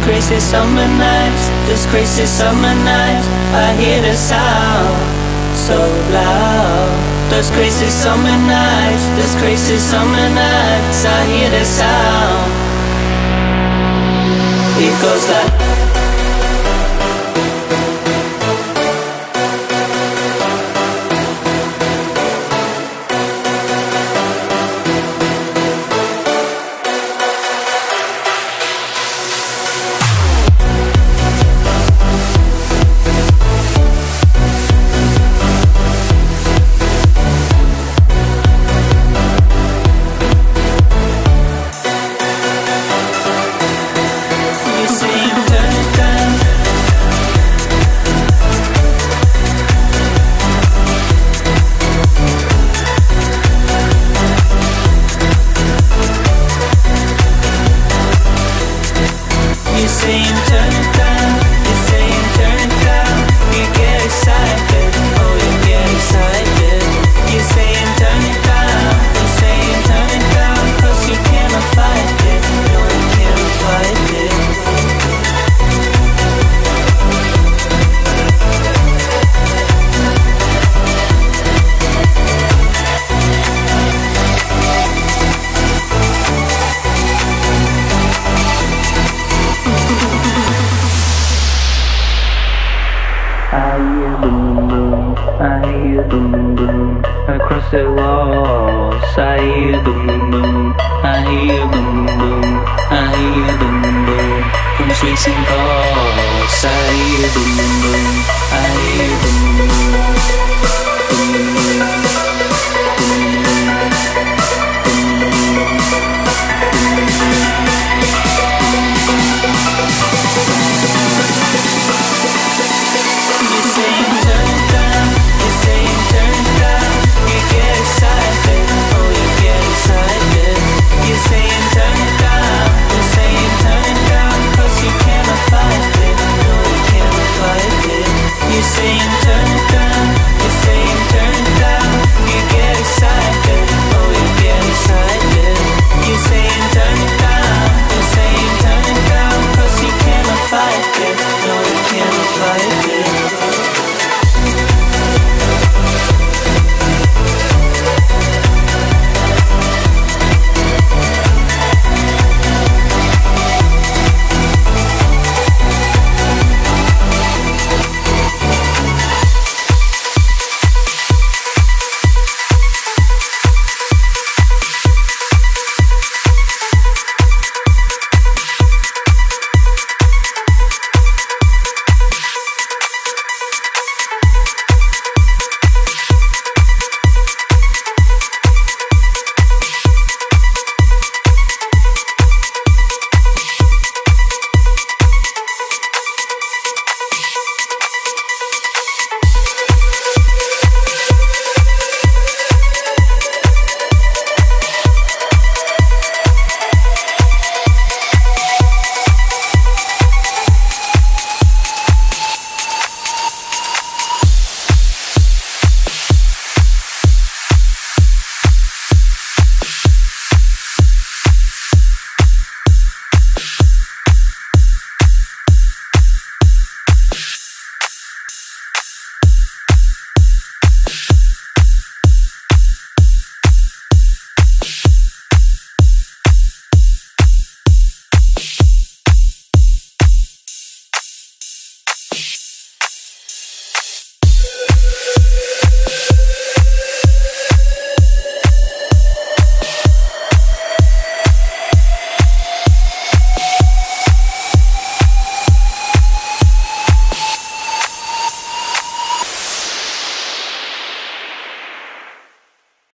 crazy summer nights, those crazy summer nights, I hear the sound so loud. Those crazy summer nights, those crazy summer nights, I hear the sound. It goes like I hear boom boom across the walls. I hear boom boom. I hear boom boom. I hear boom boom from streets and cars. I hear boom boom. I hear boom boom. Boom boom.